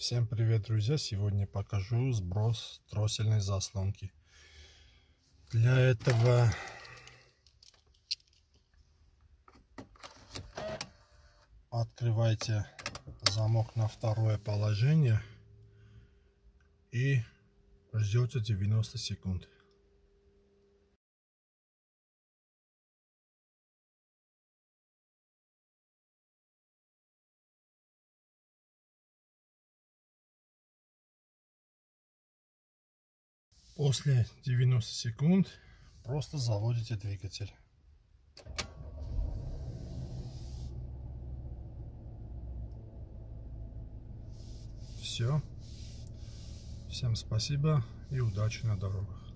Всем привет, друзья! Сегодня покажу сброс дроссельной заслонки. Для этого открывайте замок на второе положение и ждете 90 секунд. После 90 секунд просто заводите двигатель. Все. Всем спасибо и удачи на дорогах.